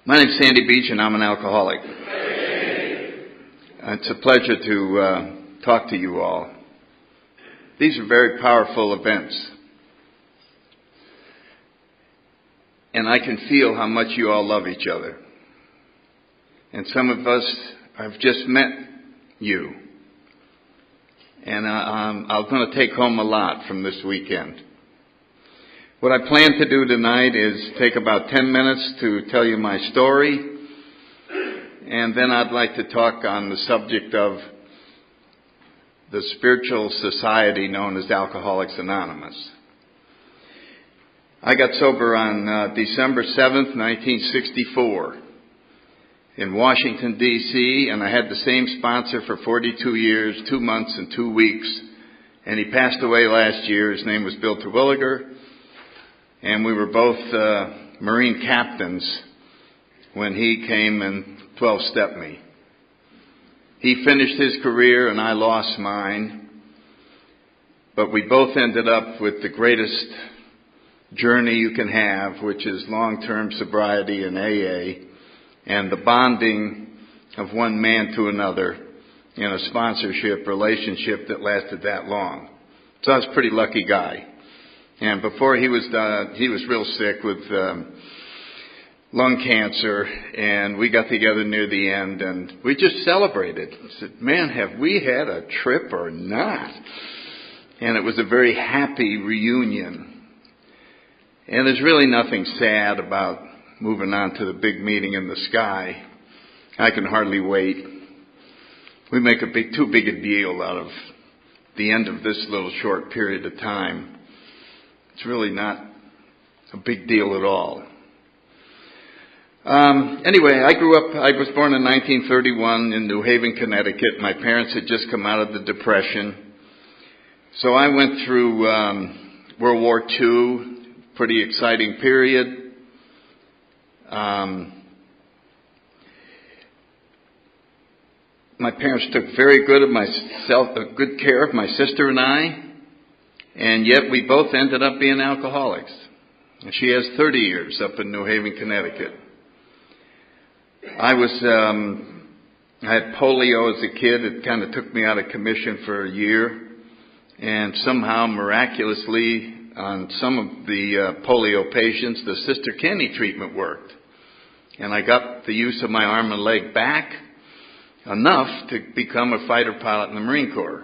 My name's Sandy Beach, and I'm an alcoholic. It's a pleasure to talk to you all. These are very powerful events. And I can feel how much you all love each other. And some of us have just met you. And I'm going to take home a lot from this weekend. What I plan to do tonight is take about 10 minutes to tell you my story. And then I'd like to talk on the subject of the spiritual society known as Alcoholics Anonymous. I got sober on December 7th, 1964 in Washington, D.C., and I had the same sponsor for 42 years, 2 months, and 2 weeks. And he passed away last year. His name was Bill Terwilliger, and we were both Marine captains when he came and 12-stepped me. He finished his career, and I lost mine. But we both ended up with the greatest journey you can have, which is long-term sobriety in AA, and the bonding of one man to another in a sponsorship relationship that lasted that long. So I was a pretty lucky guy. And before he was real sick with lung cancer, and we got together near the end, and we just celebrated. I said, man, have we had a trip or not? And it was a very happy reunion. And there's really nothing sad about moving on to the big meeting in the sky. I can hardly wait. We make too big a deal out of the end of this little short period of time. It's really not a big deal at all. Anyway, I was born in 1931 in New Haven, Connecticut. My parents had just come out of the Depression. So I went through World War II, pretty exciting period. My parents took very good care of my sister and I, and yet we both ended up being alcoholics. And she has 30 years up in New Haven, Connecticut. I had polio as a kid. It kind of took me out of commission for a year. And somehow, miraculously, on some of the polio patients, the Sister Kenny treatment worked. And I got the use of my arm and leg back enough to become a fighter pilot in the Marine Corps.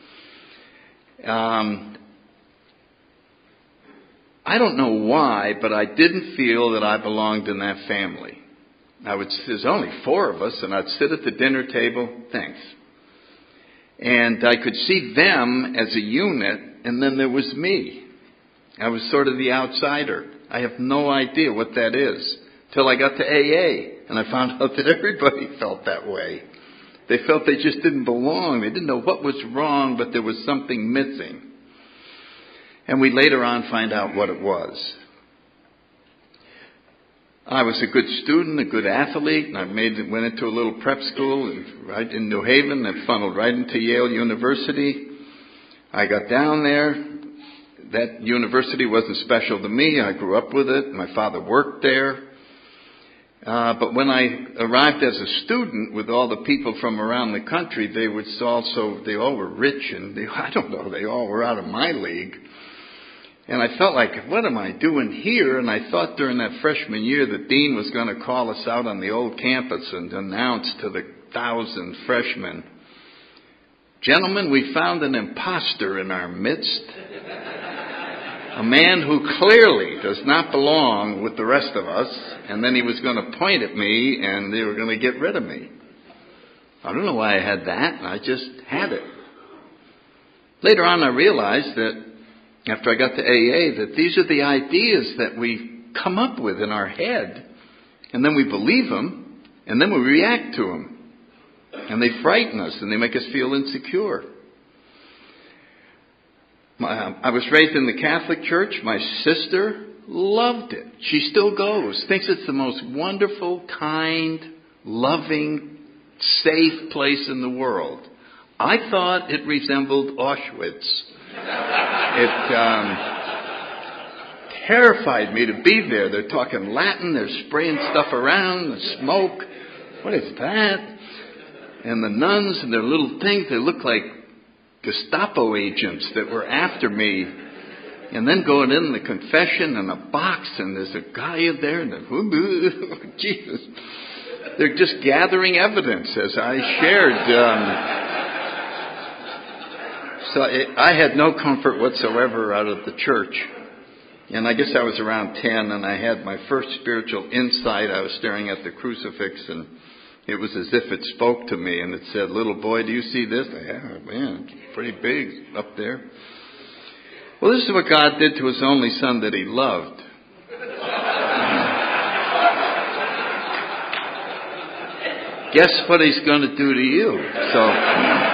I don't know why, but I didn't feel that I belonged in that family. There's only 4 of us, and I'd sit at the dinner table, thanks. And I could see them as a unit, and then there was me. I was sort of the outsider. I have no idea what that is, till I got to AA, and I found out that everybody felt that way. They felt they just didn't belong. They didn't know what was wrong, but there was something missing. And we later on find out what it was. I was a good student, a good athlete, and I went into a little prep school right in New Haven that funneled right into Yale University. I got down there. That university wasn't special to me. I grew up with it. My father worked there. But when I arrived as a student with all the people from around the country, they all were rich, and they all were out of my league. And I felt like, what am I doing here? And I thought during that freshman year the dean was going to call us out on the old campus and announce to the 1,000 freshmen, gentlemen, we found an imposter in our midst. A man who clearly does not belong with the rest of us. And then he was going to point at me and they were going to get rid of me. I don't know why I had that. I just had it. Later on I realized that after I got to AA, that these are the ideas that we come up with in our head, and then we believe them, and then we react to them. And they frighten us, and they make us feel insecure. I was raised in the Catholic Church. My sister loved it. She still goes. Thinks it's the most wonderful, kind, loving, safe place in the world. I thought it resembled Auschwitz. terrified me to be there. They're talking Latin. They're spraying stuff around. The smoke. What is that? And the nuns and their little things, they look like Gestapo agents that were after me. And then going in the confession and a box, and there's a guy in there, and Jesus. They're just gathering evidence as I shared. So I had no comfort whatsoever out of the church. And I guess I was around 10, and I had my first spiritual insight. I was staring at the crucifix, and it was as if it spoke to me, and it said, "Little boy, do you see this?" Yeah, man, it's pretty big up there. Well, this is what God did to His only Son that He loved. Guess what He's going to do to you? So...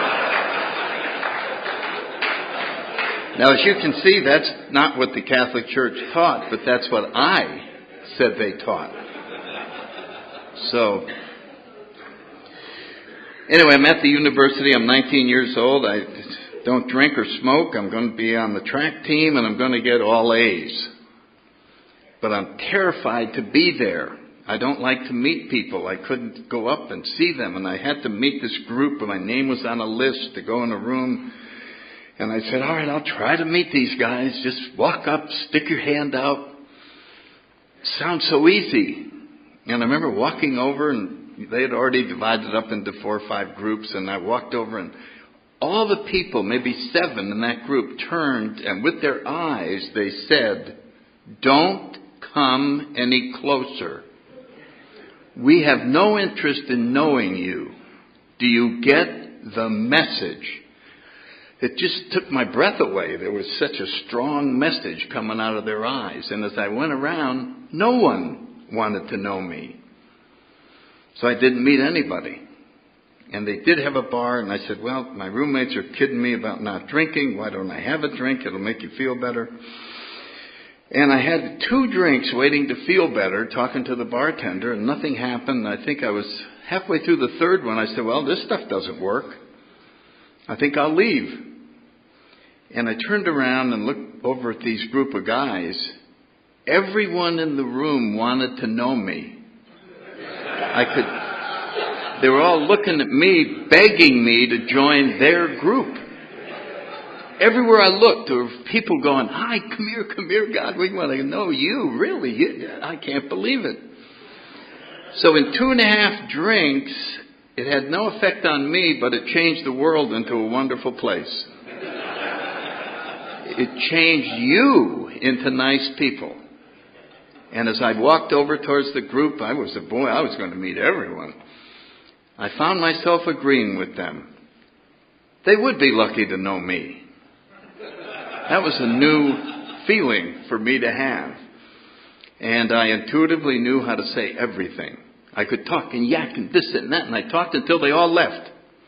Now, as you can see, that's not what the Catholic Church taught, but that's what I said they taught. So, anyway, I'm at the university. I'm 19 years old. I don't drink or smoke. I'm going to be on the track team, and I'm going to get all A's. But I'm terrified to be there. I don't like to meet people. I couldn't go up and see them, and I had to meet this group, and my name was on a list to go in a room. And I said, all right, I'll try to meet these guys. Just walk up, stick your hand out. Sounds so easy. And I remember walking over, and they had already divided up into 4 or 5 groups. And I walked over, and all the people, maybe 7 in that group, turned, and with their eyes they said, "Don't come any closer. We have no interest in knowing you. Do you get the message?" It just took my breath away. There was such a strong message coming out of their eyes. And as I went around, no one wanted to know me. So I didn't meet anybody. And they did have a bar, and I said, well, my roommates are kidding me about not drinking. Why don't I have a drink? It'll make you feel better. And I had 2 drinks waiting to feel better, talking to the bartender, and nothing happened. I think I was halfway through the 3rd one. I said, well, this stuff doesn't work. I think I'll leave. And I turned around and looked over at these group of guys. Everyone in the room wanted to know me. They were all looking at me, begging me to join their group. Everywhere I looked, there were people going, "Hi, come here, God, we want to know you, really. I can't believe it." So in 2.5 drinks, it had no effect on me, but it changed the world into a wonderful place. It changed you into nice people. And as I walked over towards the group, I was a boy. I was going to meet everyone. I found myself agreeing with them. They would be lucky to know me. That was a new feeling for me to have. And I intuitively knew how to say everything. I could talk and yak and this and that, and I talked until they all left.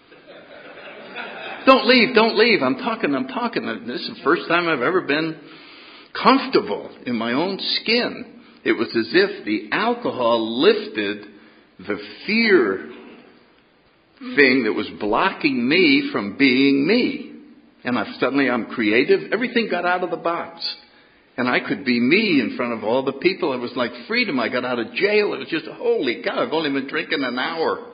Don't leave. I'm talking. This is the first time I've ever been comfortable in my own skin. It was as if the alcohol lifted the fear thing that was blocking me from being me. And suddenly I'm creative. Everything got out of the box. And I could be me in front of all the people. It was like freedom. I got out of jail. It was just, holy God, I've only been drinking an hour.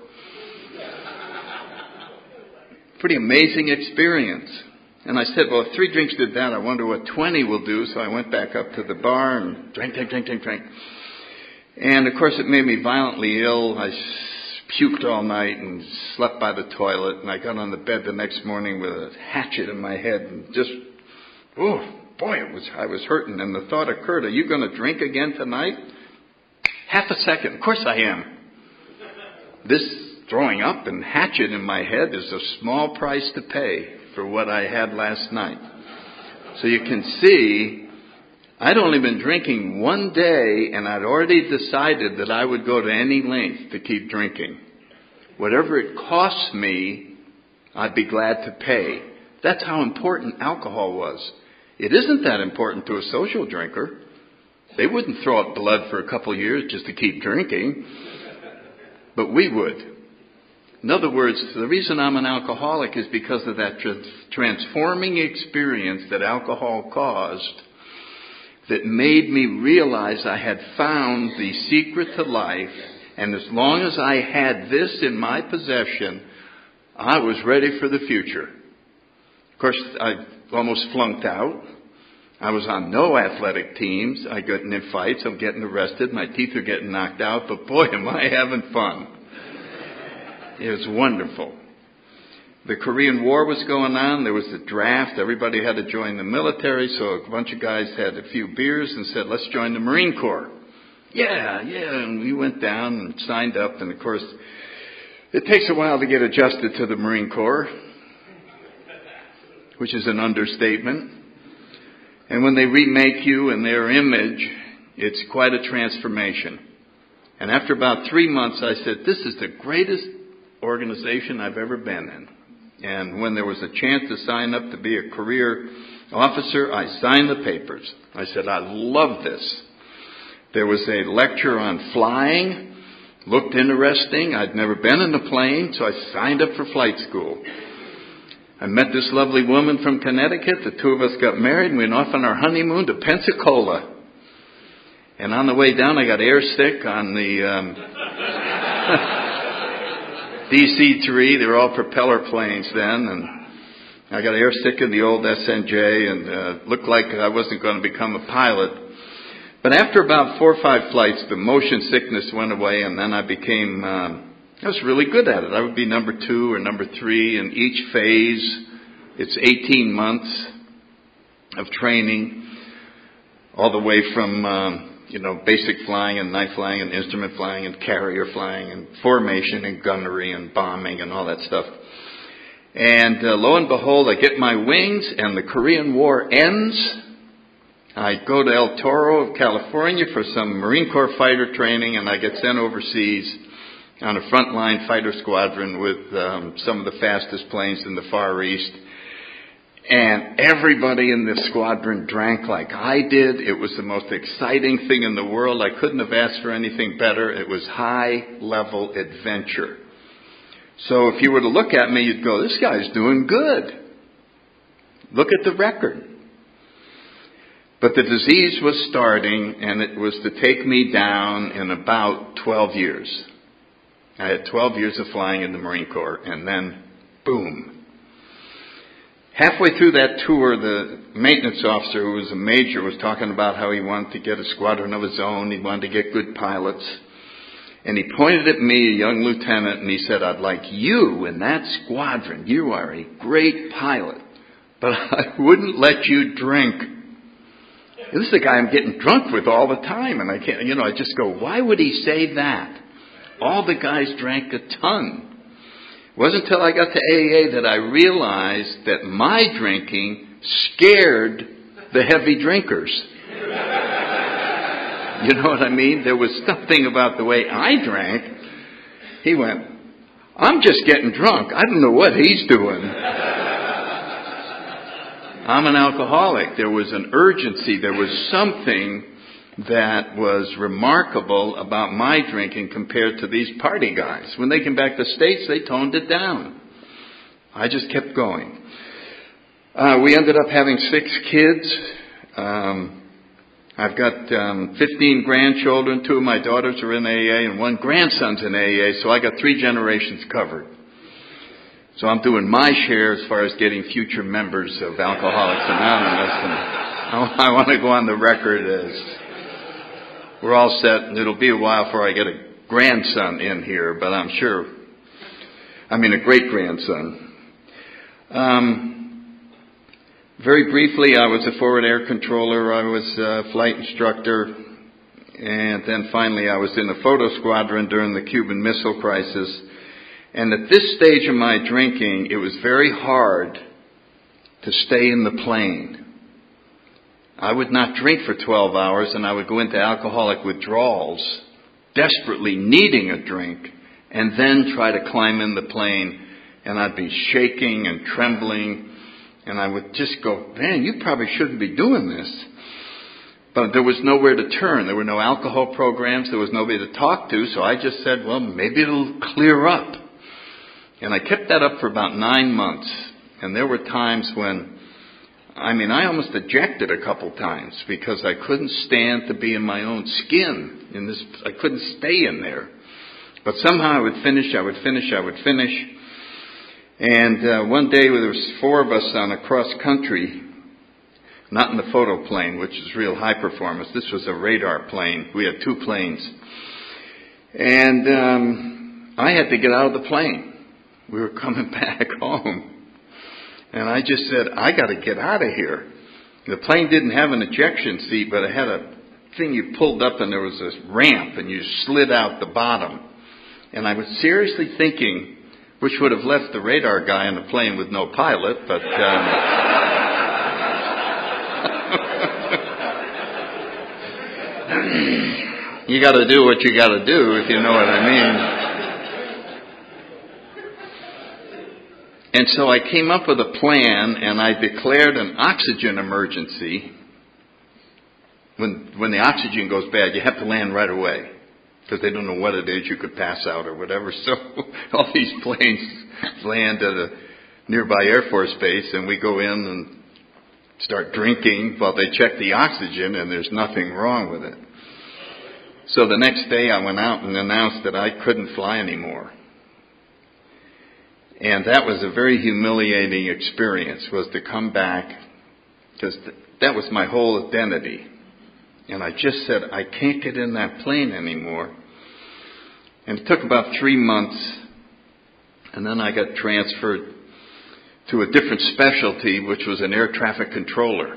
Pretty amazing experience. And I said, well, if 3 drinks did that, I wonder what 20 will do. So I went back up to the bar and drank. And, of course, it made me violently ill. I puked all night and slept by the toilet. And I got on the bed the next morning with a hatchet in my head and just, oh, boy, I was hurting. And the thought occurred, are you going to drink again tonight? Half a second. Of course I am. This throwing up and hatchet in my head is a small price to pay for what I had last night. So you can see, I'd only been drinking 1 day, and I'd already decided that I would go to any length to keep drinking. Whatever it costs me, I'd be glad to pay. That's how important alcohol was. It isn't that important to a social drinker. They wouldn't throw up blood for a couple of years just to keep drinking. But we would. In other words, the reason I'm an alcoholic is because of that transforming experience that alcohol caused that made me realize I had found the secret to life, and as long as I had this in my possession, I was ready for the future. Of course, I almost flunked out. I was on no athletic teams. I got in fights. I'm getting arrested. My teeth are getting knocked out. But boy, am I having fun. It was wonderful. The Korean War was going on. There was a draft. Everybody had to join the military. So a bunch of guys had a few beers and said, let's join the Marine Corps. Yeah. And we went down and signed up. And of course, it takes a while to get adjusted to the Marine Corps, which is an understatement. And when they remake you in their image, it's quite a transformation. And after about 3 months, I said, this is the greatest organization I've ever been in. And when there was a chance to sign up to be a career officer, I signed the papers. I said, I love this. There was a lecture on flying. Looked interesting. I'd never been in a plane, so I signed up for flight school. I met this lovely woman from Connecticut. The two of us got married and we went off on our honeymoon to Pensacola. And on the way down, I got air sick on the DC-3, they were all propeller planes then, and I got air sick in the old SNJ, and looked like I wasn't going to become a pilot. But after about 4 or 5 flights, the motion sickness went away, and then I became, I was really good at it. I would be number 2 or number 3 in each phase. It's 18 months of training, all the way from basic flying and night flying and instrument flying and carrier flying and formation and gunnery and bombing and all that stuff. And lo and behold, I get my wings and the Korean War ends. I go to El Toro, California for some Marine Corps fighter training, and I get sent overseas on a frontline fighter squadron with some of the fastest planes in the Far East. And everybody in this squadron drank like I did. It was the most exciting thing in the world. I couldn't have asked for anything better. It was high-level adventure. So if you were to look at me, you'd go, this guy's doing good. Look at the record. But the disease was starting, and it was to take me down in about 12 years. I had 12 years of flying in the Marine Corps, and then, boom. Halfway through that tour, the maintenance officer, who was a major, was talking about how he wanted to get a squadron of his own. He wanted to get good pilots. And he pointed at me, a young lieutenant, and he said, I'd like you in that squadron. You are a great pilot, but I wouldn't let you drink. This is the guy I'm getting drunk with all the time, and I can't, I just go, why would he say that? All the guys drank a ton. It wasn't until I got to AA that I realized that my drinking scared the heavy drinkers. You know what I mean? There was something about the way I drank. He went, I'm just getting drunk. I don't know what he's doing. I'm an alcoholic. There was an urgency. There was something that was remarkable about my drinking compared to these party guys. When they came back to the States, they toned it down. I just kept going. We ended up having 6 kids. I've got 15 grandchildren. 2 of my daughters are in AA and 1 grandson's in AA, so I got 3 generations covered. So I'm doing my share as far as getting future members of Alcoholics Anonymous. And I want to go on the record as we're all set, and it'll be a while before I get a grandson in here, but I'm sure, a great-grandson. Very briefly, I was a forward air controller, I was a flight instructor, and then finally I was in a photo squadron during the Cuban Missile Crisis. And at this stage of my drinking, it was very hard to stay in the plane. I would not drink for 12 hours, and I would go into alcoholic withdrawals, desperately needing a drink, and then try to climb in the plane. And I'd be shaking and trembling, and I would just go, man, you probably shouldn't be doing this. But there was nowhere to turn. There were no alcohol programs. There was nobody to talk to, so I just said, well, maybe it'll clear up. And I kept that up for about 9 months. And there were times when I almost ejected a couple times because I couldn't stand to be in my own skin. I couldn't stay in there. But somehow I would finish. And one day there was 4 of us on a cross country, not in the photo plane, which is real high performance. This was a radar plane. We had 2 planes. And I had to get out of the plane. We were coming back home. And I just said, I got to get out of here. The plane didn't have an ejection seat, but it had a thing you pulled up and there was this ramp and you slid out the bottom. And I was seriously thinking, which would have left the radar guy on the plane with no pilot, but you got to do what you got to do, if you know what I mean. And so I came up with a plan, and I declared an oxygen emergency. When the oxygen goes bad, you have to land right away, because they don't know what it is. You could pass out or whatever. So all these planes land at a nearby Air Force base, and we go in and start drinking while they check the oxygen, and there's nothing wrong with it. So the next day I went out and announced that I couldn't fly anymore. And that was a very humiliating experience, was to come back, because that was my whole identity. And I just said, I can't get in that plane anymore. And it took about 3 months, and then I got transferred to a different specialty, which was an air traffic controller.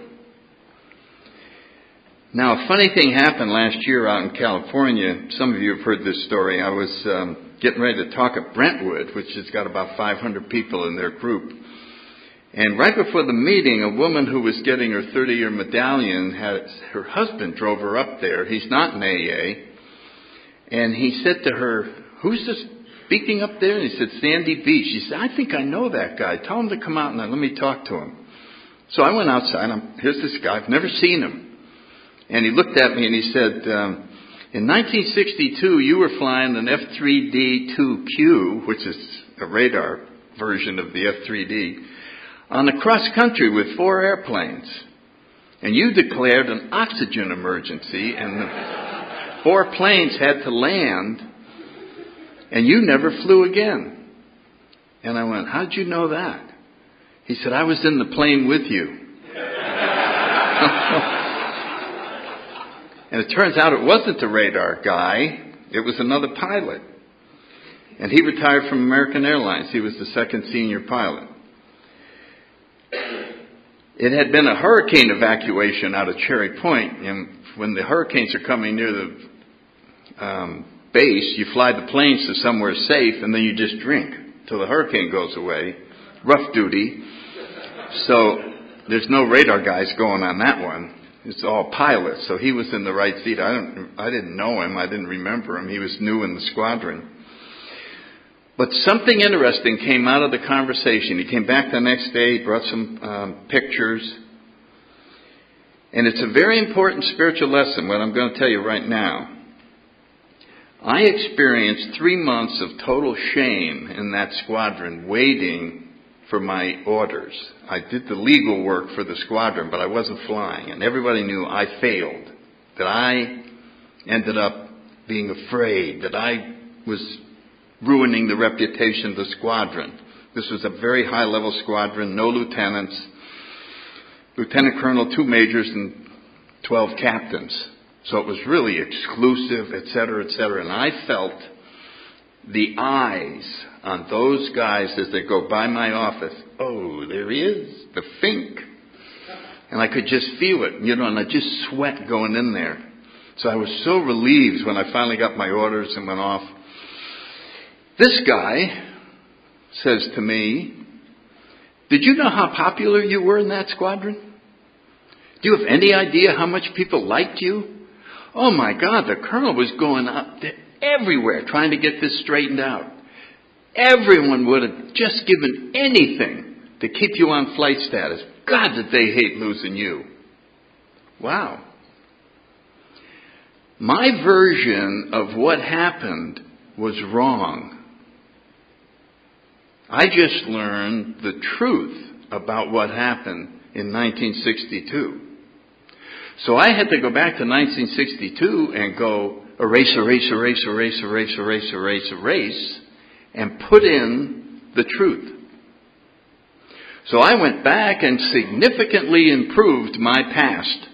Now, a funny thing happened last year out in California. Some of you have heard this story. I was getting ready to talk at Brentwood, which has got about 500 people in their group. And right before the meeting, a woman who was getting her 30-year medallion, her husband drove her up there. He's not an AA. And he said to her, who's this speaking up there? And he said, Sandy Beach. She said, I think I know that guy. Tell him to come out and let me talk to him. So I went outside. Here's this guy. I've never seen him. And he looked at me and he said, in 1962, you were flying an F-3D-2Q, which is a radar version of the F-3D, on the cross country with 4 airplanes. And you declared an oxygen emergency, and the 4 planes had to land, and you never flew again. And I went, how'd you know that? He said, I was in the plane with you. And it turns out it wasn't the radar guy. It was another pilot. And he retired from American Airlines. He was the 2nd senior pilot. It had been a hurricane evacuation out of Cherry Point. And when the hurricanes are coming near the base, you fly the planes to somewhere safe, and then you just drink till the hurricane goes away. Rough duty. So there's no radar guys going on that one. It's all pilots, so he was in the right seat. I didn't know him. I didn't remember him. He was new in the squadron. But something interesting came out of the conversation. He came back the next day, brought some pictures. And it's a very important spiritual lesson, what I'm going to tell you right now. I experienced 3 months of total shame in that squadron, waiting for my orders. I did the legal work for the squadron, but I wasn't flying. And everybody knew I failed, that I ended up being afraid, that I was ruining the reputation of the squadron. This was a very high-level squadron, no lieutenants, lieutenant colonel, 2 majors, and 12 captains. So it was really exclusive, et cetera, et cetera. And I felt the eyes on those guys as they go by my office. Oh, there he is, the Fink. And I could just feel it, and I just sweat going in there. So I was so relieved when I finally got my orders and went off. This guy says to me, did you know how popular you were in that squadron? Do you have any idea how much people liked you? Oh my God, the colonel was going up everywhere trying to get this straightened out. Everyone would have just given anything to keep you on flight status. God, did they hate losing you. Wow. My version of what happened was wrong. I just learned the truth about what happened in 1962. So I had to go back to 1962 and go erase, and put in the truth. So I went back and significantly improved my past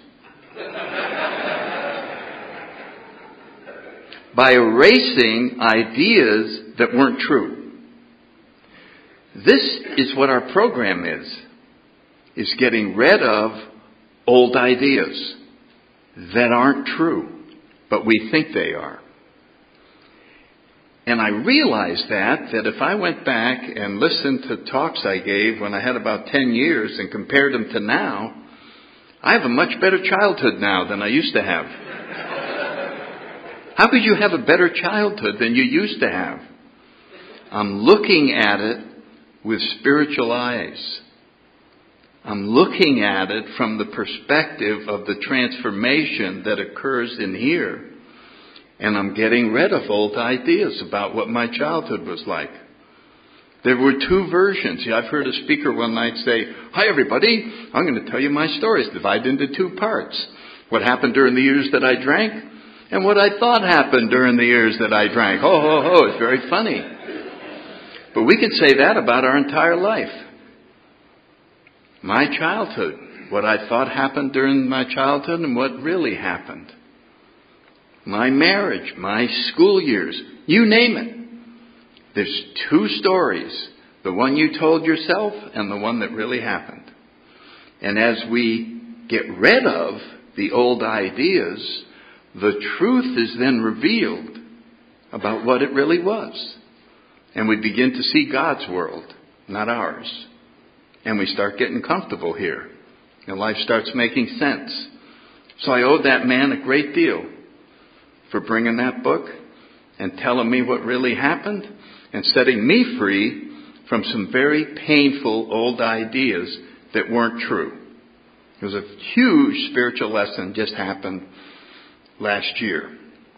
by erasing ideas that weren't true. This is what our program is getting rid of old ideas that aren't true, but we think they are. And I realized that if I went back and listened to talks I gave when I had about 10 years and compared them to now, I have a much better childhood now than I used to have. How could you have a better childhood than you used to have? I'm looking at it with spiritual eyes. I'm looking at it from the perspective of the transformation that occurs in here. And I'm getting rid of old ideas about what my childhood was like. There were two versions. I've heard a speaker one night say, "Hi everybody, I'm going to tell you my story. It's divided into two parts. What happened during the years that I drank, and what I thought happened during the years that I drank." Ho, ho, ho, it's very funny. But we could say that about our entire life. My childhood, what I thought happened during my childhood and what really happened. My marriage, my school years, you name it. There's two stories, the one you told yourself and the one that really happened. And as we get rid of the old ideas, the truth is then revealed about what it really was. And we begin to see God's world, not ours. And we start getting comfortable here. And life starts making sense. So I owe that man a great deal for bringing that book and telling me what really happened and setting me free from some very painful old ideas that weren't true. It was a huge spiritual lesson just happened last year.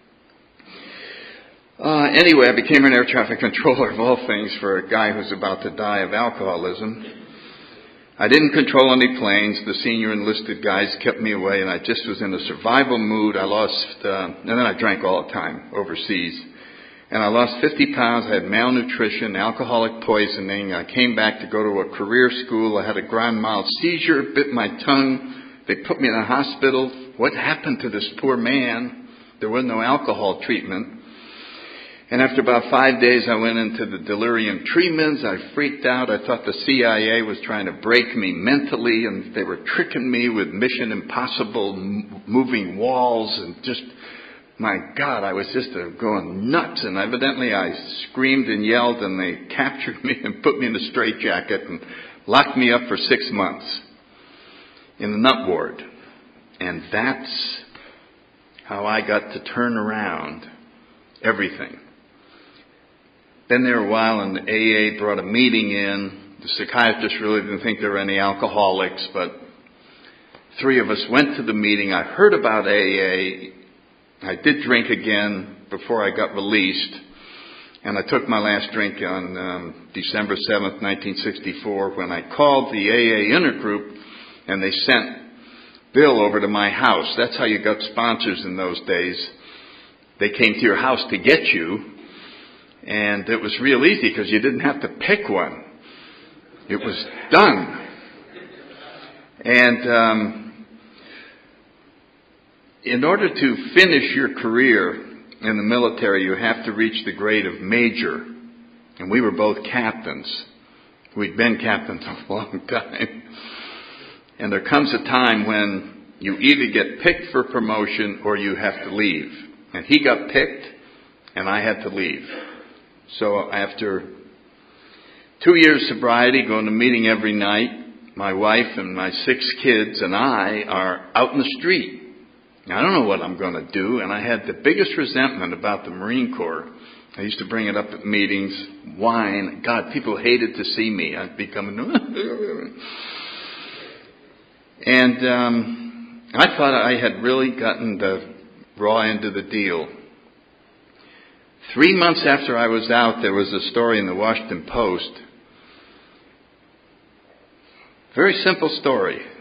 Anyway, I became an air traffic controller of all things for a guy who's about to die of alcoholism. I didn't control any planes. The senior enlisted guys kept me away, and I just was in a survival mood. And then I drank all the time overseas. And I lost 50 pounds. I had malnutrition, alcoholic poisoning. I came back to go to a career school. I had a grand mal seizure, bit my tongue. They put me in a hospital. What happened to this poor man? There was no alcohol treatment. And after about 5 days, I went into the delirium treatments. I freaked out. I thought the CIA was trying to break me mentally, and they were tricking me with Mission Impossible moving walls. And just, my God, I was just going nuts. And evidently I screamed and yelled, and they captured me and put me in a straitjacket and locked me up for 6 months in the nut ward. And that's how I got to turn around everything. Been there a while, and the AA brought a meeting in. The psychiatrist really didn't think there were any alcoholics, but 3 of us went to the meeting. I heard about AA. I did drink again before I got released, and I took my last drink on December 7th, 1964, when I called the AA intergroup, and they sent Bill over to my house. That's how you got sponsors in those days. They came to your house to get you. And it was real easy because you didn't have to pick one. It was done. And in order to finish your career in the military, you have to reach the grade of major. And we were both captains. We'd been captains a long time. And there comes a time when you either get picked for promotion or you have to leave. And he got picked, and I had to leave. So after 2 years sobriety, going to meeting every night, my wife and my 6 kids and I are out in the street. Now, I don't know what I'm going to do, and I had the biggest resentment about the Marine Corps. I used to bring it up at meetings, whine. God, people hated to see me. I'd become and I thought I had really gotten the raw end of the deal. 3 months after I was out, there was a story in the Washington Post. Very simple story.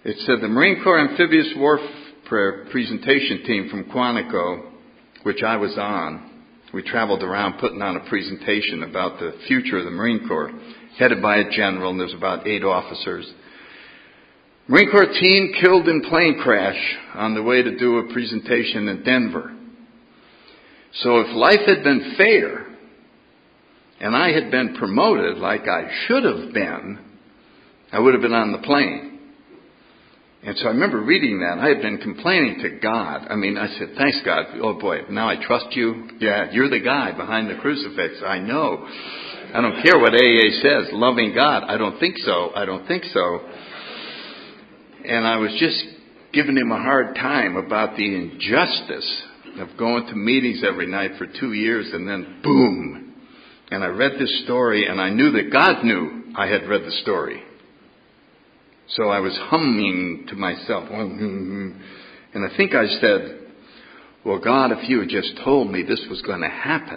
It said the Marine Corps Amphibious Warfare Presentation Team from Quantico, which I was on, we traveled around putting on a presentation about the future of the Marine Corps, headed by a general, and there's about 8 officers. Marine Corps team killed in plane crash on the way to do a presentation in Denver. So if life had been fair, and I had been promoted like I should have been, I would have been on the plane. And so I remember reading that. I had been complaining to God. I said, thanks, God. Oh, boy, now I trust you. Yeah, you're the guy behind the crucifix. I know. I don't care what AA says. Loving God. I don't think so. I don't think so. And I was just giving him a hard time about the injustice of going to meetings every night for 2 years and then boom. And I read this story and I knew that God knew I had read the story. So I was humming to myself. And I think I said, well, God, if you had just told me this was going to happen,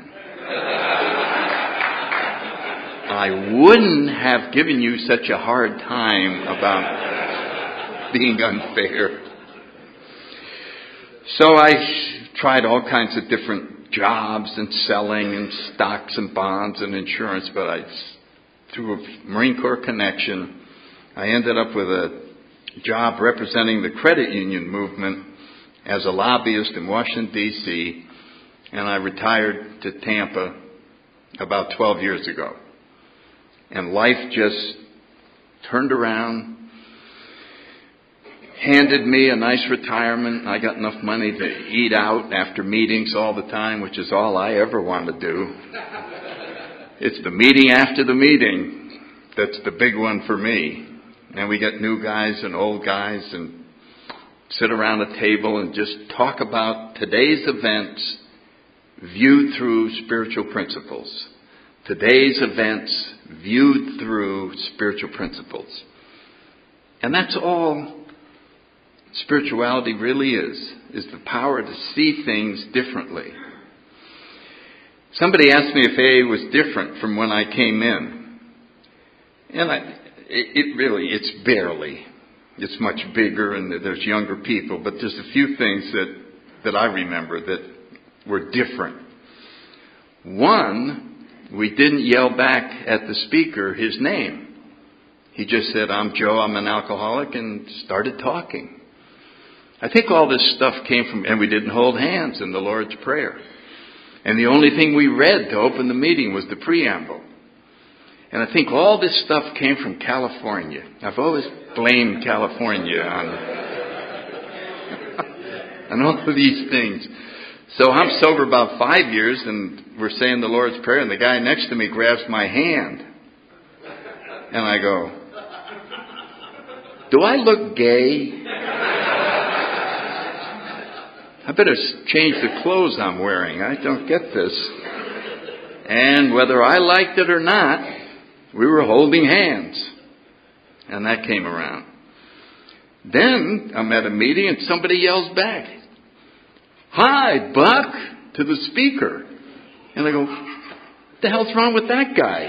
I wouldn't have given you such a hard time about being unfair. So I tried all kinds of different jobs and selling and stocks and bonds and insurance, but through a Marine Corps connection, I ended up with a job representing the credit union movement as a lobbyist in Washington, D.C., and I retired to Tampa about 12 years ago. And life just turned around, handed me a nice retirement. I got enough money to eat out after meetings all the time, which is all I ever want to do. It's the meeting after the meeting that's the big one for me. And we get new guys and old guys and sit around a table and just talk about today's events viewed through spiritual principles. Today's events viewed through spiritual principles. And that's all spirituality really is the power to see things differently. Somebody asked me if AA was different from when I came in. And it's barely. It's much bigger and there's younger people, but there's a few things that I remember that were different. One, we didn't yell back at the speaker his name. He just said, I'm Joe, I'm an alcoholic, and started talking. I think all this stuff came from, and we didn't hold hands in the Lord's Prayer. And the only thing we read to open the meeting was the preamble. And I think all this stuff came from California. I've always blamed California on all of these things. So I'm sober about 5 years, and we're saying the Lord's Prayer, and the guy next to me grabs my hand. And I go, do I look gay? I better change the clothes I'm wearing. I don't get this. And whether I liked it or not, we were holding hands. And that came around. Then I'm at a meeting and somebody yells back, "Hi, Buck," to the speaker. And I go, what the hell's wrong with that guy?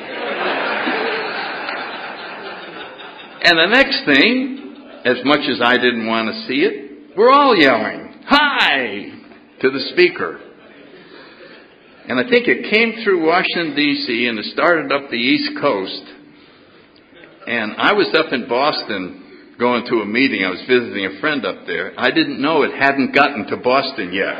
And the next thing, as much as I didn't want to see it, we're all yelling, "Hi," to the speaker. And I think it came through Washington, D.C., and it started up the East Coast. And I was up in Boston going to a meeting. I was visiting a friend up there. I didn't know it hadn't gotten to Boston yet.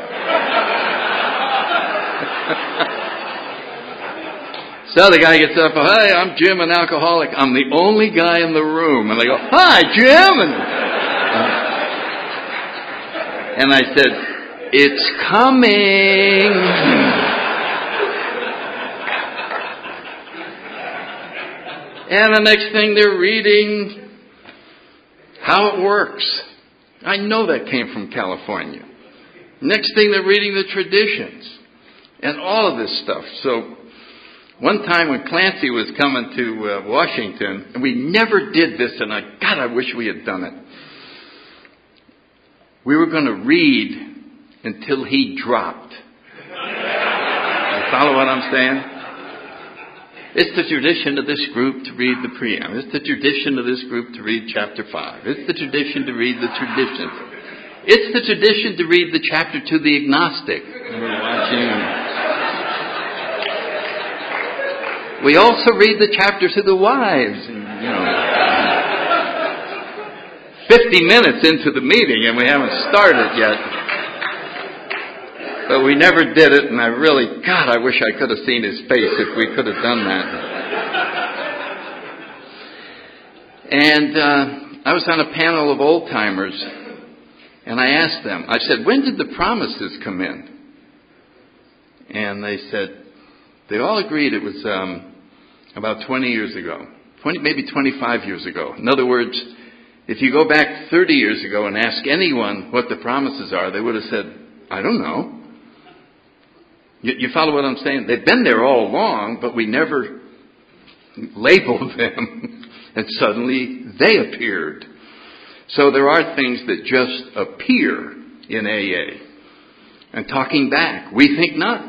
So the guy gets up, "Hi, I'm Jim, an alcoholic. I'm the only guy in the room." And they go, "Hi, Jim." And I said, "It's coming." And the next thing they're reading how it works. I know that came from California. Next thing they're reading the traditions and all of this stuff. So one time when Clancy was coming to Washington, and we never did this, and I wish we had done it. We were going to read until he dropped. You follow what I'm saying? It's the tradition of this group to read the preamble. It's the tradition of this group to read chapter 5. It's the tradition to read the traditions. It's the tradition to read the chapter to the agnostic. We're watching. We also read the chapter to the wives. 50 minutes into the meeting and we haven't started yet. But we never did it, and I wish I could have seen his face if we could have done that. And I was on a panel of old-timers, and I asked them, I said, when did the promises come in? And they said, they all agreed it was about 20 years ago, maybe 25 years ago. In other words, if you go back 30 years ago and ask anyone what the promises are, they would have said, I don't know. You follow what I'm saying? They've been there all along, but we never labeled them. And suddenly they appeared. So there are things that just appear in AA. And talking back, we think not.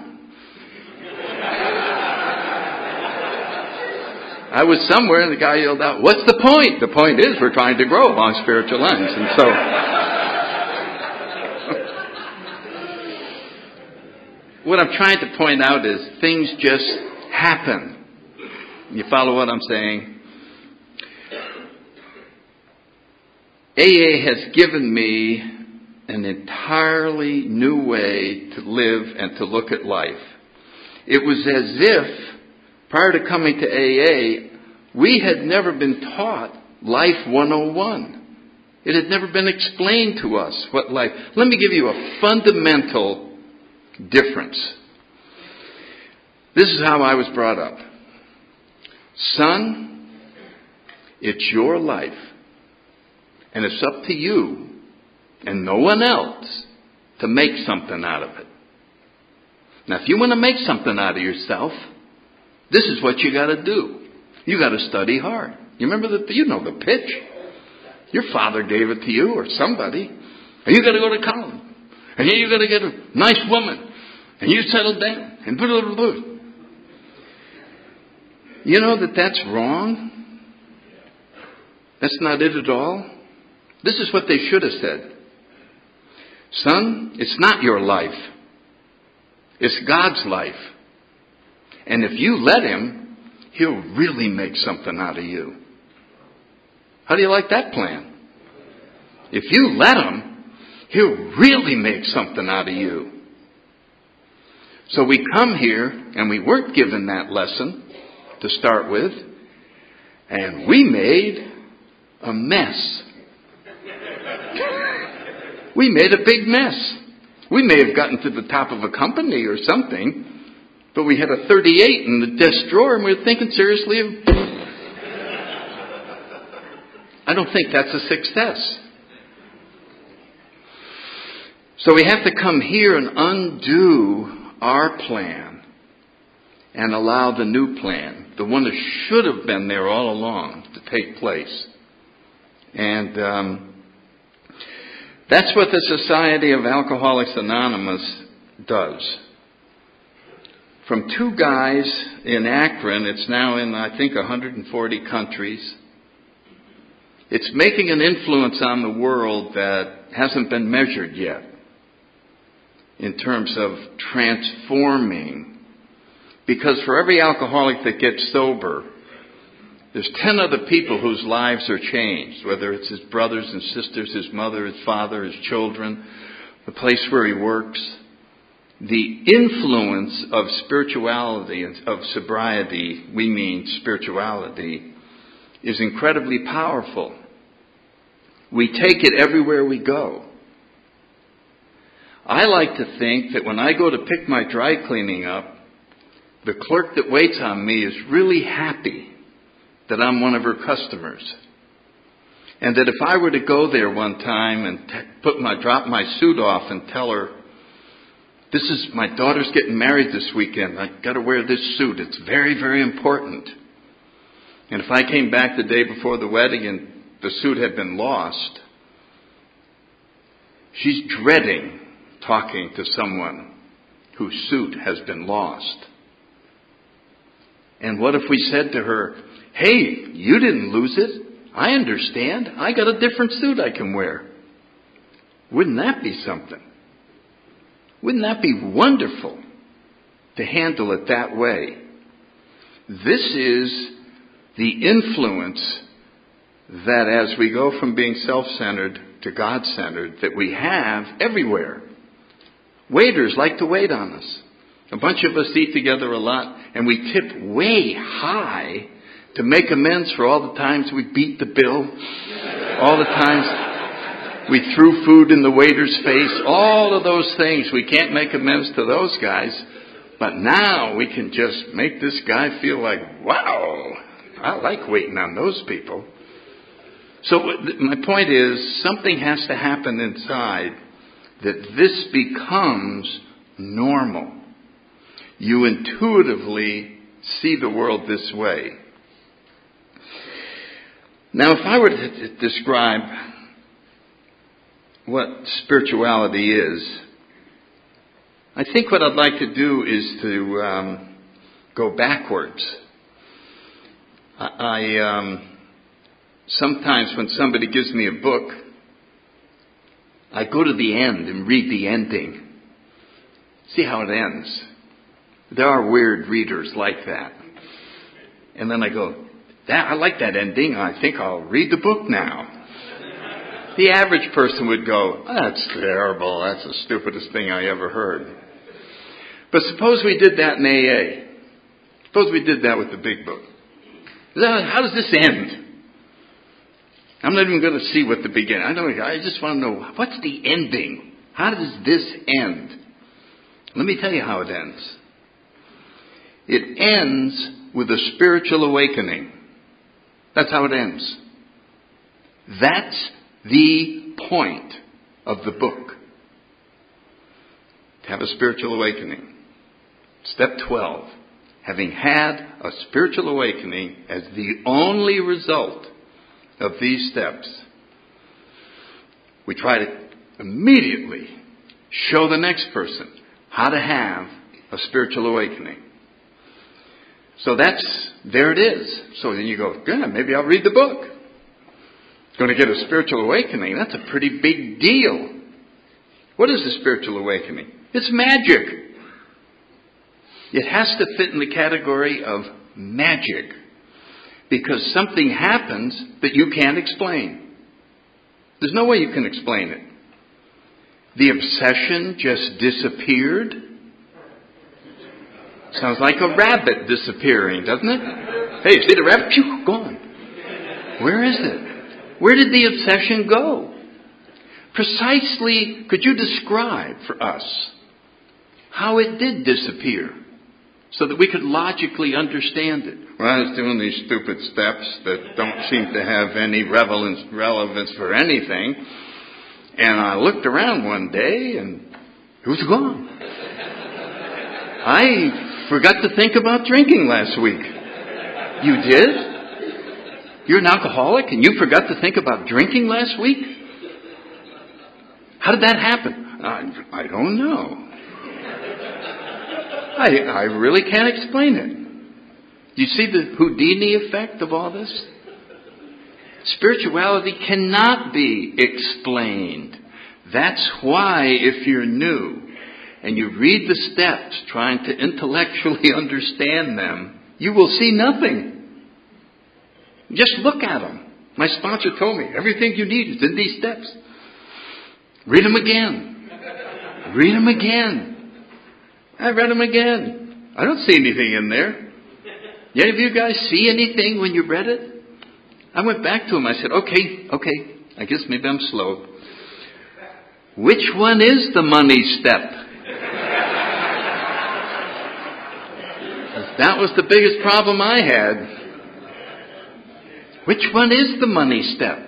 I was somewhere and the guy yelled out, what's the point? The point is we're trying to grow along spiritual lines. And so what I'm trying to point out is things just happen. You follow what I'm saying? AA has given me an entirely new way to live and to look at life. It was as if, prior to coming to AA, we had never been taught Life 101. It had never been explained to us what life... Let me give you a fundamental difference. This is how I was brought up. Son, it's your life. And it's up to you and no one else to make something out of it. Now, if you want to make something out of yourself, this is what you got to do. You got to study hard. You remember you know the pitch. Your father gave it to you or somebody. And you got to go to college. And then you got to get a nice woman. And you settle down. And blah, blah, blah. You know that's wrong? That's not it at all. This is what they should have said. Son, it's not your life. It's God's life. And if you let Him, He'll really make something out of you. How do you like that plan? If you let Him, He'll really make something out of you. So we come here, and we weren't given that lesson to start with, and we made a mess. We made a big mess. We may have gotten to the top of a company or something, but we had a 38 in the desk drawer, and we were thinking seriously of... I don't think that's a success. So we have to come here and undo our plan and allow the new plan, the one that should have been there all along, to take place. And that's what the Society of Alcoholics Anonymous does. From two guys in Akron, it's now in, I think, 140 countries. It's making an influence on the world that hasn't been measured yet in terms of transforming. Because for every alcoholic that gets sober, there's 10 other people whose lives are changed, whether it's his brothers and sisters, his mother, his father, his children, the place where he works. The influence of spirituality, of sobriety, we mean spirituality, is incredibly powerful. We take it everywhere we go. I like to think that when I go to pick my dry cleaning up, the clerk that waits on me is really happy that I'm one of her customers. And that if I were to go there one time and drop my suit off and tell her, my daughter's getting married this weekend, I've got to wear this suit, it's very, very important. And if I came back the day before the wedding and the suit had been lost, she's dreading talking to someone whose suit has been lost. And what if we said to her, hey, you didn't lose it. I understand. I got a different suit I can wear. Wouldn't that be something? Wouldn't that be wonderful to handle it that way? This is the influence that as we go from being self-centered to God-centered, that we have everywhere. Waiters like to wait on us. A bunch of us eat together a lot, and we tip way high to make amends for all the times we beat the bill, all the times we threw food in the waiter's face, all of those things. We can't make amends to those guys, but now we can just make this guy feel like, wow, I like waiting on those people. So my point is, something has to happen inside that this becomes normal. You intuitively see the world this way. Now, if I were to describe what spirituality is, I think what I'd like to do is to go backwards. Sometimes when somebody gives me a book, I go to the end and read the ending. See how it ends. There are weird readers like that. And then I go, I like that ending. I think I'll read the book now. The average person would go, that's terrible. That's the stupidest thing I ever heard. But suppose we did that in AA. Suppose we did that with the big book. How does this end? I'm not even going to see what the beginning. I just want to know, what's the ending? How does this end? Let me tell you how it ends. It ends with a spiritual awakening. That's how it ends. That's the point of the book. To have a spiritual awakening. Step 12. Having had a spiritual awakening as the only result of these steps, we try to immediately show the next person how to have a spiritual awakening. So there it is. So then you go, good, maybe I'll read the book. Going to get a spiritual awakening. That's a pretty big deal. What is a spiritual awakening? It's magic. It has to fit in the category of magic. Because something happens that you can't explain. There's no way you can explain it. The obsession just disappeared. Sounds like a rabbit disappearing, doesn't it? Hey, see the rabbit? Phew, gone. Where is it? Where did the obsession go? Precisely, could you describe for us how it did disappear so that we could logically understand it? Well, I was doing these stupid steps that don't seem to have any relevance for anything. And I looked around one day and it was gone. I forgot to think about drinking last week. You did? You're an alcoholic and you forgot to think about drinking last week? How did that happen? I don't know. I really can't explain it. Do you see the Houdini effect of all this? Spirituality cannot be explained. That's why if you're new and you read the steps trying to intellectually understand them, you will see nothing. Just look at them. My sponsor told me everything you need is in these steps. Read them again. Read them again. I read them again. I don't see anything in there. Any of you guys see anything when you read it? I went back to him. I said, okay. I guess maybe I'm slow. Which one is the money step? That was the biggest problem I had. Which one is the money step?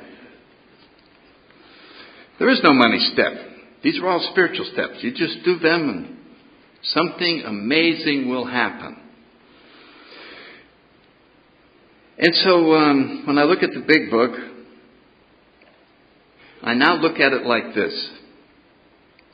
There is no money step. These are all spiritual steps. You just do them and something amazing will happen. And so when I look at the big book, I now look at it like this.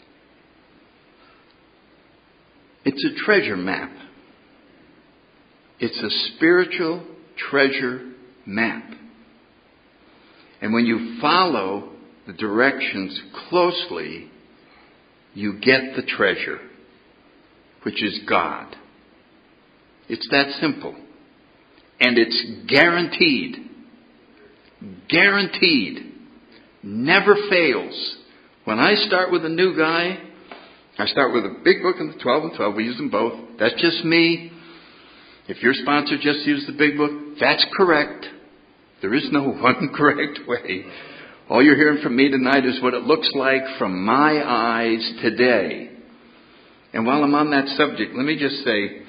It's a treasure map. It's a spiritual treasure map. And when you follow the directions closely, you get the treasure, which is God. It's that simple. And it's guaranteed. Guaranteed. Never fails. When I start with a new guy, I start with a big book and the 12 and 12. We use them both. That's just me. If your sponsor just used the big book, that's correct. There is no one correct way. All you're hearing from me tonight is what it looks like from my eyes today. And while I'm on that subject, let me just say,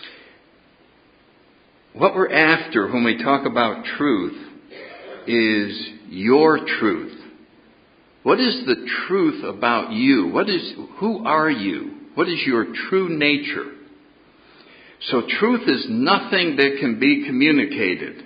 what we're after when we talk about truth is your truth. What is the truth about you? Who are you? What is your true nature? So truth is nothing that can be communicated.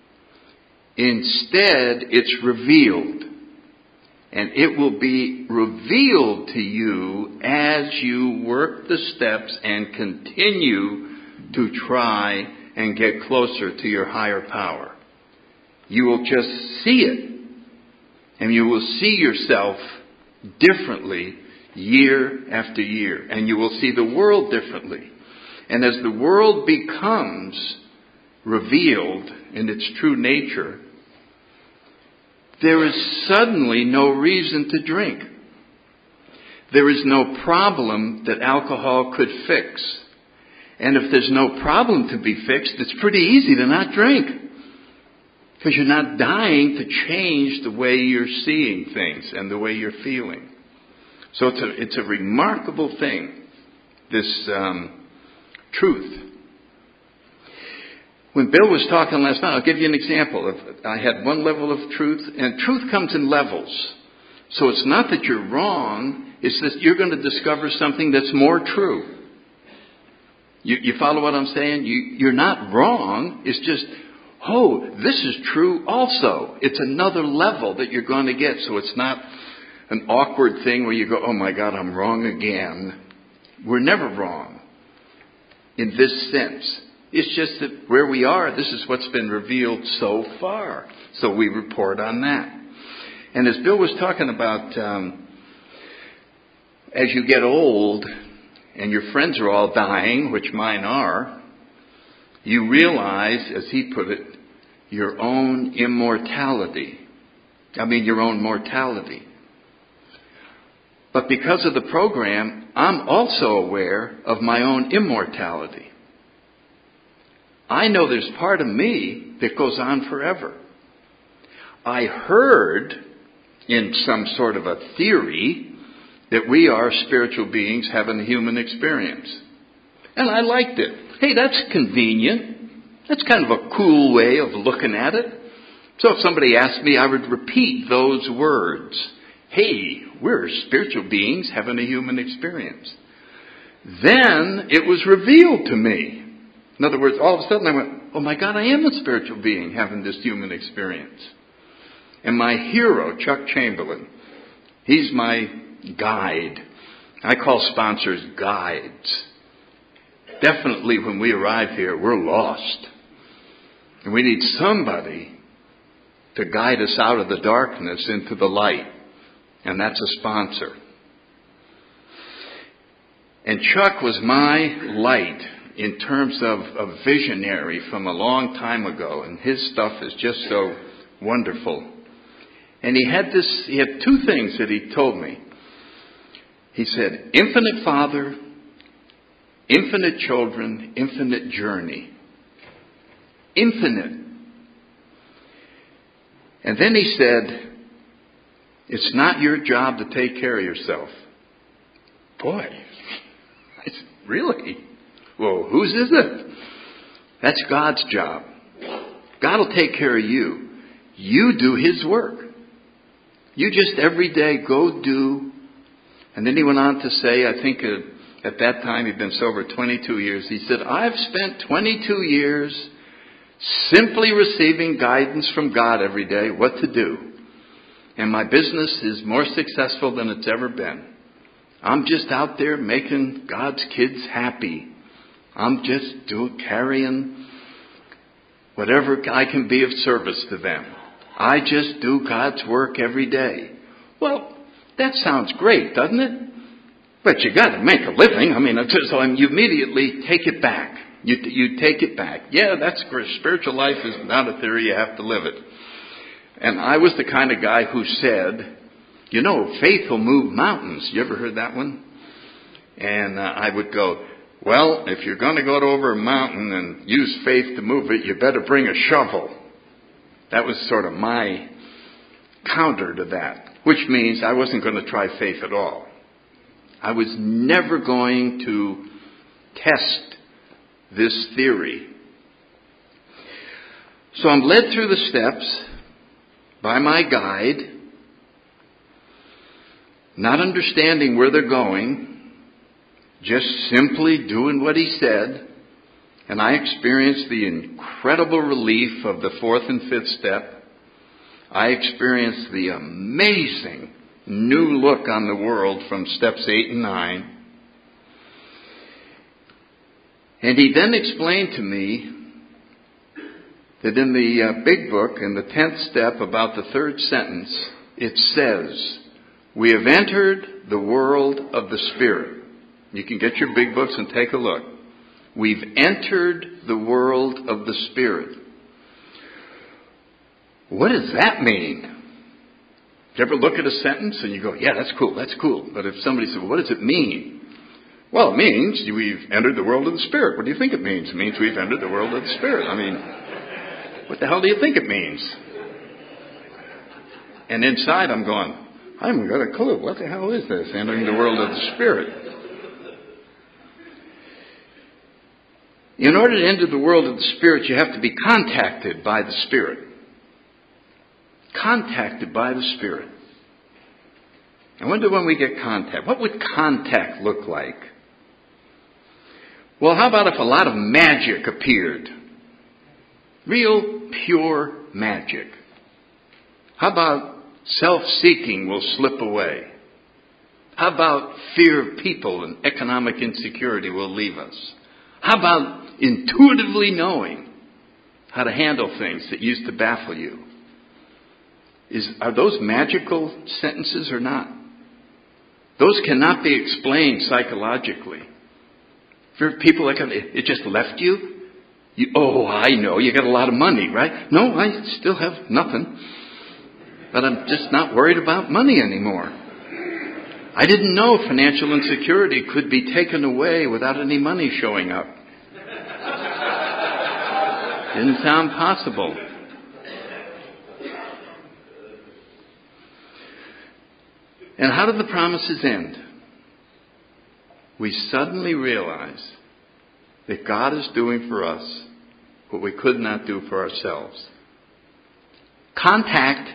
Instead, it's revealed. And it will be revealed to you as you work the steps and continue to try and get closer to your higher power. You will just see it. And you will see yourself differently year after year. And you will see the world differently. And as the world becomes revealed in its true nature, there is suddenly no reason to drink. There is no problem that alcohol could fix. And if there's no problem to be fixed, it's pretty easy to not drink. Because you're not dying to change the way you're seeing things and the way you're feeling. So it's a remarkable thing, this truth. When Bill was talking last night, I'll give you an example. I had one level of truth, and truth comes in levels. So it's not that you're wrong, it's that you're going to discover something that's more true. You follow what I'm saying? You're not wrong, it's just, oh, this is true also. It's another level that you're going to get. So it's not an awkward thing where you go, oh my God, I'm wrong again. We're never wrong in this sense. It's just that where we are, this is what's been revealed so far. So we report on that. And as Bill was talking about, as you get old and your friends are all dying, which mine are, you realize, as he put it, your own immortality. Your own mortality. But because of the program, I'm also aware of my own immortality. I know there's part of me that goes on forever. I heard in some sort of a theory that we are spiritual beings having a human experience. And I liked it. Hey, that's convenient. That's kind of a cool way of looking at it. So if somebody asked me, I would repeat those words. Hey, we're spiritual beings having a human experience. Then it was revealed to me. In other words, all of a sudden I went, oh my God, I am a spiritual being having this human experience. And my hero, Chuck Chamberlain, he's my guide. I call sponsors guides. Definitely when we arrive here, we're lost. And we need somebody to guide us out of the darkness into the light. And that's a sponsor. And Chuck was my light in terms of a visionary from a long time ago. And his stuff is just so wonderful. And he had two things that he told me. He said, infinite Father, infinite children, infinite journey. Infinite. And then he said, it's not your job to take care of yourself. Boy, I said, really? Well, whose is it? That's God's job. God will take care of you. You do His work. You just every day go do. And then he went on to say, I think at that time he'd been sober 22 years. He said, I've spent 22 years simply receiving guidance from God every day what to do. And my business is more successful than it's ever been. I'm just out there making God's kids happy. I'm just carrying whatever I can be of service to them. I just do God's work every day. Well, that sounds great, doesn't it? But you got to make a living. I mean, so you immediately take it back. You take it back. Yeah, that's spiritual life is not a theory. You have to live it. And I was the kind of guy who said, you know, faith will move mountains. You ever heard that one? And I would go, well, if you're going to go over a mountain and use faith to move it, you better bring a shovel. That was sort of my counter to that, which means I wasn't going to try faith at all. I was never going to test this theory. So I'm led through the steps by my guide, not understanding where they're going, just simply doing what he said. And I experienced the incredible relief of the fourth and fifth step. I experienced the amazing new look on the world from steps 8 and 9. And he then explained to me that in the big book, in the 10th step, about the third sentence, it says, we have entered the world of the Spirit. You can get your big books and take a look. We've entered the world of the Spirit. What does that mean? Do you ever look at a sentence and you go, yeah, that's cool. But if somebody says, well, what does it mean? Well, it means we've entered the world of the Spirit. What do you think it means? It means we've entered the world of the Spirit. I mean, what the hell do you think it means? And inside I'm going, I haven't got a clue. What the hell is this, entering the world of the Spirit? In order to enter the world of the Spirit, you have to be contacted by the Spirit. Contacted by the Spirit. I wonder when we get contact. What would contact look like? Well, how about if a lot of magic appeared? Real, pure magic. How about self-seeking will slip away? How about fear of people and economic insecurity will leave us? How about intuitively knowing how to handle things that used to baffle you? Are those magical sentences or not? Those cannot be explained psychologically. For people like, it just left you? I know, you got a lot of money, right? No, I still have nothing. But I'm just not worried about money anymore. I didn't know financial insecurity could be taken away without any money showing up. Didn't sound possible. And how do the promises end? We suddenly realize that God is doing for us what we could not do for ourselves. Contact.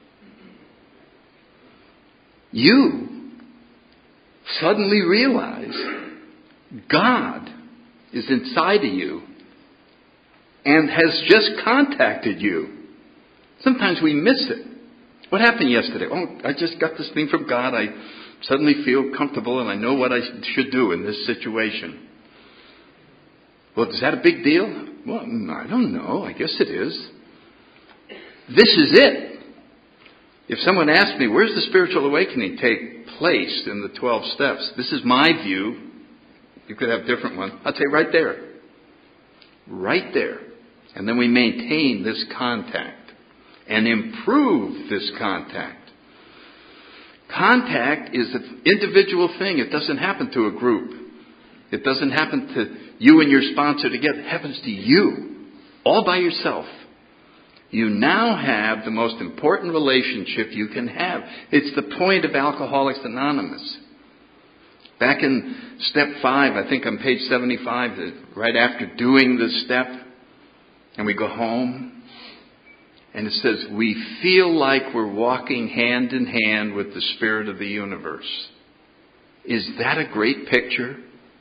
You suddenly realize God is inside of you and has just contacted you. Sometimes we miss it. What happened yesterday? I just got this thing from God. I suddenly feel comfortable and I know what I should do in this situation. Well, is that a big deal? Well, I don't know. I guess it is. This is it. If someone asked me, where's the spiritual awakening take place in the 12 steps? This is my view. You could have a different one. I'd say right there. Right there. And then we maintain this contact and improve this contact. Contact is an individual thing. It doesn't happen to a group. It doesn't happen to you and your sponsor together. It happens to you, all by yourself. You now have the most important relationship you can have. It's the point of Alcoholics Anonymous. Back in step 5, I think on page 75, right after doing this step, and we go home, and it says, we feel like we're walking hand in hand with the Spirit of the universe. Is that a great picture?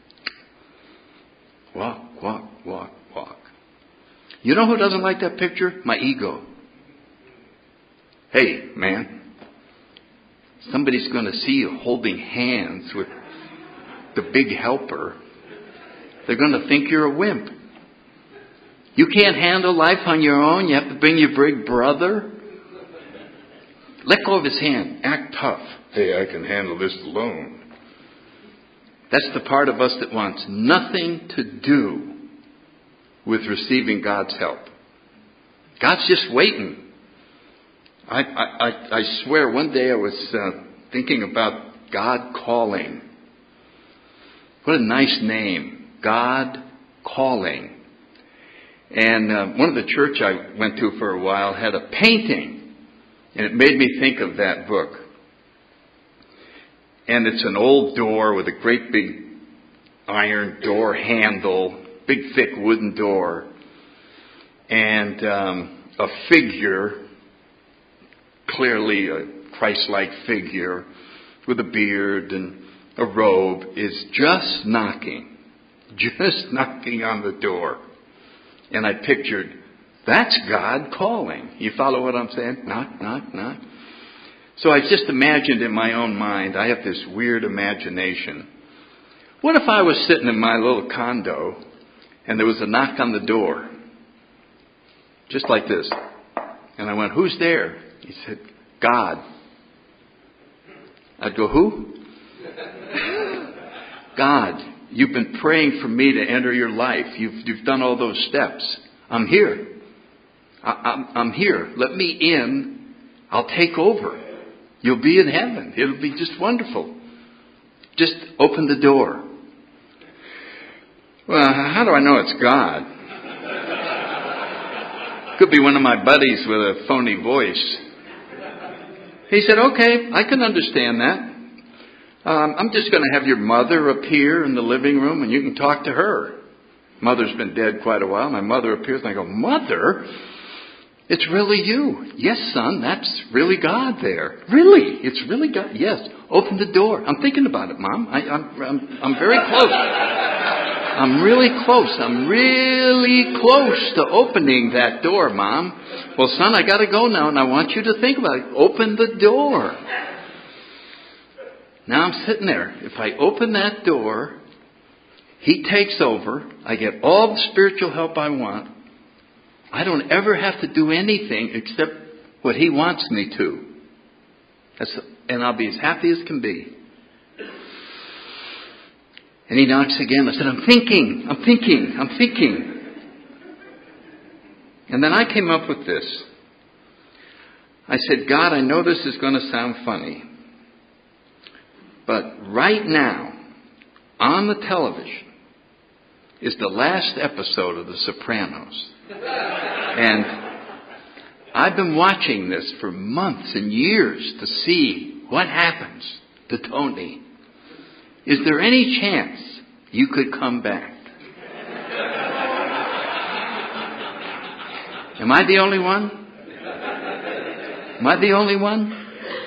Walk, walk, walk, walk. You know who doesn't like that picture? My ego. Hey, man. Somebody's going to see you holding hands with the big helper. They're going to think you're a wimp. You can't handle life on your own. You have to bring your big brother. Let go of his hand. Act tough. Hey, I can handle this alone. That's the part of us that wants nothing to do with receiving God's help. God's just waiting. I swear, one day I was thinking about God calling. What a nice name. God calling. And one of the church I went to for a while had a painting. And it made me think of that book. And it's an old door with a great big iron door handle, big thick wooden door, and a figure, clearly a Christ-like figure with a beard and a robe, is just knocking on the door. And I pictured, that's God calling. You follow what I'm saying? Knock, knock, knock. So I just imagined in my own mind, I have this weird imagination. What if I was sitting in my little condo and there was a knock on the door? Just like this. And I went, who's there? He said, God. I'd go, who? God. You've been praying for me to enter your life. You've done all those steps. I'm here. I'm here. Let me in. I'll take over. You'll be in heaven. It'll be just wonderful. Just open the door. Well, how do I know it's God? Could be one of my buddies with a phony voice. He said, okay, I can understand that. I'm just going to have your mother appear in the living room and you can talk to her. Mother's been dead quite a while. My mother appears and I go, Mother? It's really you. Yes, son, that's really God there. Really? It's really God? Yes. Open the door. I'm thinking about it, Mom. I'm very close. I'm really close. I'm really close to opening that door, Mom. Well, son, I got to go now, and I want you to think about it. Open the door. Now I'm sitting there. If I open that door, he takes over. I get all the spiritual help I want. I don't ever have to do anything except what he wants me to. And I'll be as happy as can be. And he knocks again. I said, I'm thinking. And then I came up with this. I said, God, I know this is going to sound funny. But right now, on the television, is the last episode of The Sopranos. And I've been watching this for months and years to see what happens to Tony. Is there any chance you could come back? Am I the only one? Am I the only one?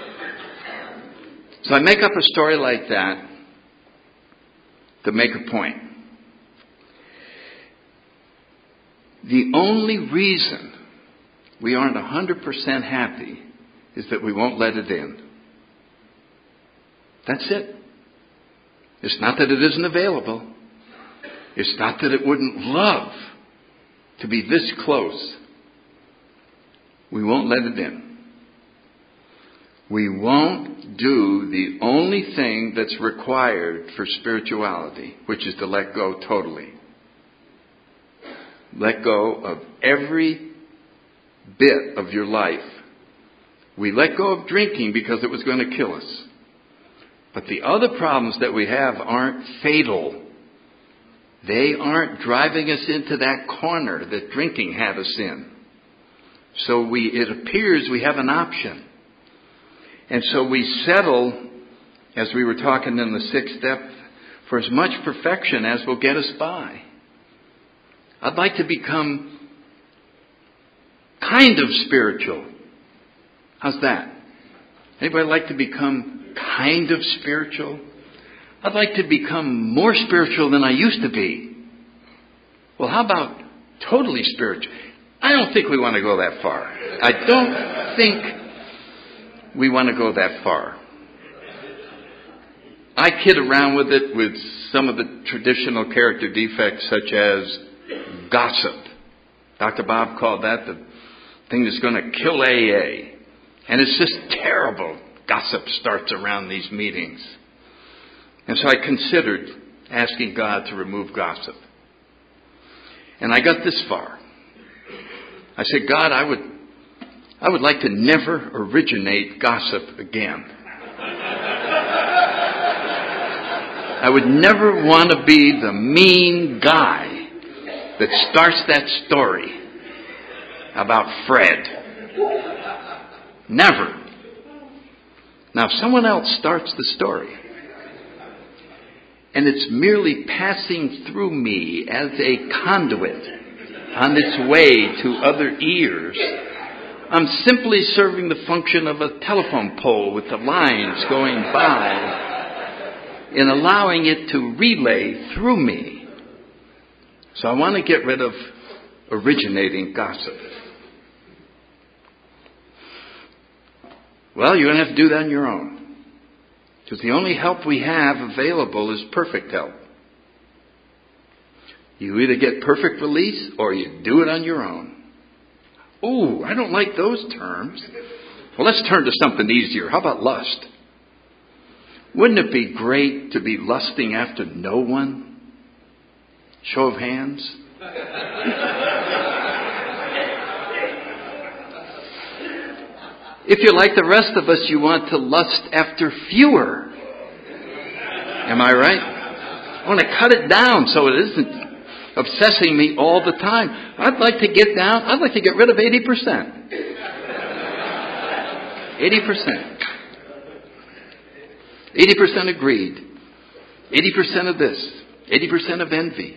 So I make up a story like that to make a point. The only reason we aren't 100% happy is that we won't let it in. That's it. It's not that it isn't available. It's not that it wouldn't love to be this close. We won't let it in. We won't do the only thing that's required for spirituality, which is to let go totally. Let go of every bit of your life. We let go of drinking because it was going to kill us. But the other problems that we have aren't fatal. They aren't driving us into that corner that drinking had us in. So it appears we have an option. And so we settle, as we were talking in the sixth step, for as much perfection as will get us by. I'd like to become kind of spiritual. How's that? Anybody like to become kind of spiritual? I'd like to become more spiritual than I used to be. Well, how about totally spiritual? I don't think we want to go that far. I don't think we want to go that far. I kid around with it with some of the traditional character defects such as gossip. Dr. Bob called that the thing that's going to kill AA. And it's just terrible. Gossip starts around these meetings. And so I considered asking God to remove gossip. And I got this far. I said, God, I would like to never originate gossip again. I would never want to be the mean guy that starts that story about Fred. Never. Now, if someone else starts the story, and it's merely passing through me as a conduit on its way to other ears, I'm simply serving the function of a telephone pole with the lines going by in allowing it to relay through me. So I want to get rid of originating gossip. Well, you're going to have to do that on your own. Because the only help we have available is perfect help. You either get perfect release or you do it on your own. Ooh, I don't like those terms. Well, let's turn to something easier. How about lust? Wouldn't it be great to be lusting after no one? Show of hands. If you're like the rest of us, you want to lust after fewer. Am I right? I want to cut it down so it isn't obsessing me all the time. I'd like to get rid of 80%. 80%. 80% of greed. 80% of this. 80% of envy.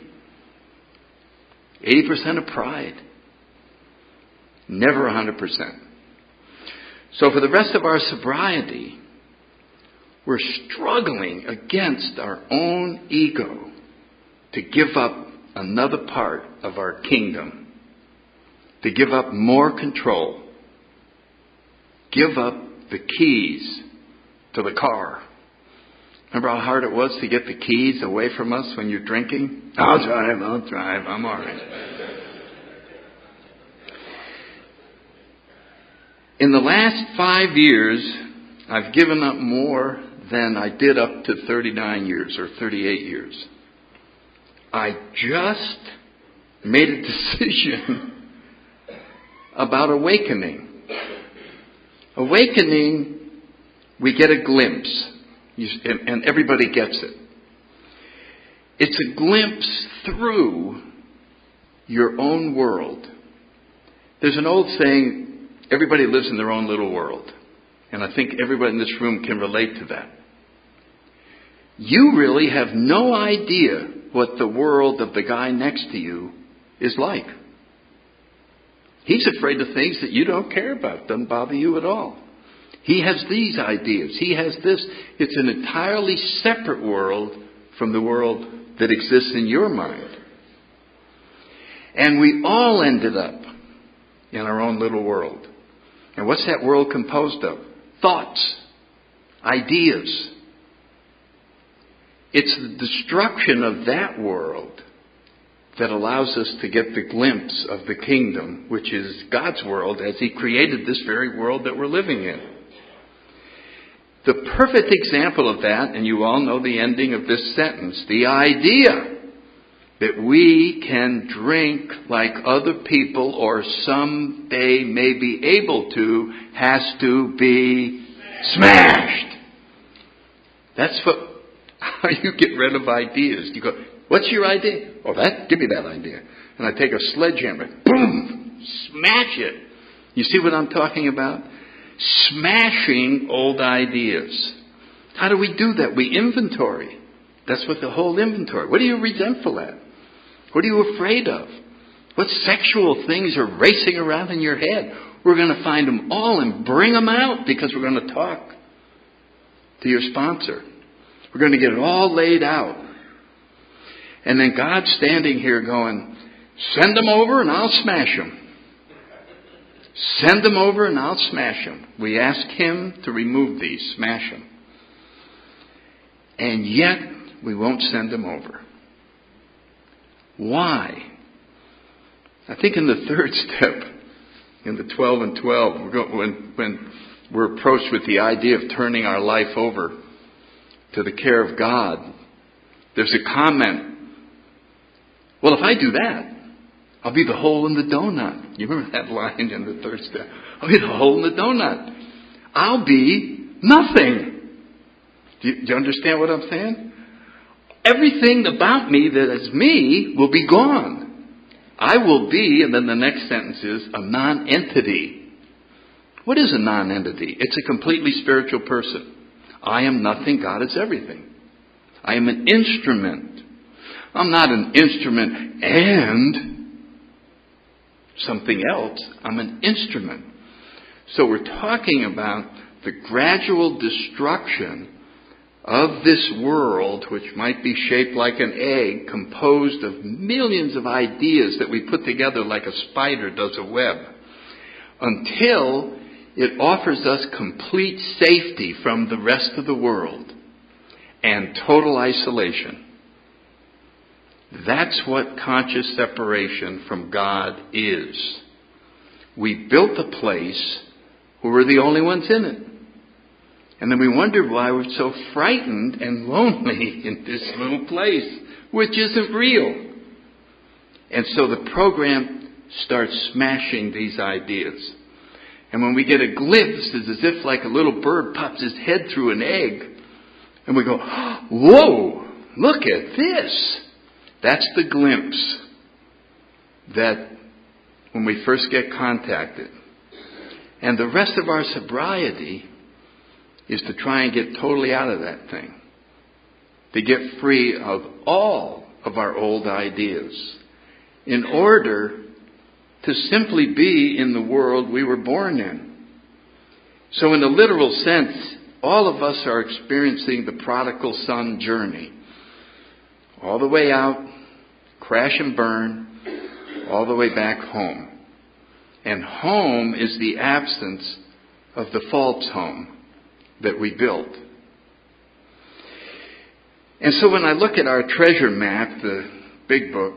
80% of pride. Never 100%. So for the rest of our sobriety, we're struggling against our own ego to give up another part of our kingdom, to give up more control, give up the keys to the car. Remember how hard it was to get the keys away from us when you're drinking? I'll drive, I'm all right. In the last 5 years, I've given up more than I did up to 39 years or 38 years. I just made a decision about awakening. Awakening, we get a glimpse, and everybody gets it. It's a glimpse through your own world. There's an old saying, everybody lives in their own little world. And I think everybody in this room can relate to that. You really have no idea what the world of the guy next to you is like. He's afraid of things that you don't care about, doesn't bother you at all. He has these ideas. He has this. It's an entirely separate world from the world that exists in your mind. And we all ended up in our own little world. And what's that world composed of? Thoughts, ideas. It's the destruction of that world that allows us to get the glimpse of the kingdom, which is God's world as He created this very world that we're living in. The perfect example of that, and you all know the ending of this sentence, the idea that we can drink like other people or someday may be able to has to be smashed. That's how you get rid of ideas. You go, what's your idea? Oh, give me that idea. And I take a sledgehammer, boom, smash it. You see what I'm talking about? Smashing old ideas. How do we do that? We inventory. That's what the whole inventory. What are you resentful at? What are you afraid of? What sexual things are racing around in your head? We're going to find them all and bring them out because we're going to talk to your sponsor. We're going to get it all laid out. And then God's standing here going, send them over and I'll smash them. Send them over and I'll smash them. We ask Him to remove these, smash them. And yet we won't send them over. Why? I think in the third step, in the 12 and 12, when we're approached with the idea of turning our life over to the care of God, there's a comment, well, if I do that, I'll be the hole in the donut. You remember that line in the third step? I'll be the hole in the donut. I'll be nothing. Do you understand what I'm saying? Everything about me that is me will be gone. I will be, and then the next sentence is, a non-entity. What is a non-entity? It's a completely spiritual person. I am nothing, God is everything. I am an instrument. I'm not an instrument and something else. I'm an instrument. So we're talking about the gradual destruction of this world, which might be shaped like an egg, composed of millions of ideas that we put together like a spider does a web, until it offers us complete safety from the rest of the world and total isolation. That's what conscious separation from God is. We built a place where we're the only ones in it. And then we wondered why we're so frightened and lonely in this little place, which isn't real. And so the program starts smashing these ideas. And when we get a glimpse, it's as if like a little bird pops his head through an egg. And we go, whoa, look at this. That's the glimpse that when we first get contacted. And the rest of our sobriety is to try and get totally out of that thing. To get free of all of our old ideas. In order to simply be in the world we were born in. So in a literal sense, all of us are experiencing the prodigal son journey. All the way out, crash and burn, all the way back home. And home is the absence of the false home that we built. And so when I look at our treasure map, the big book,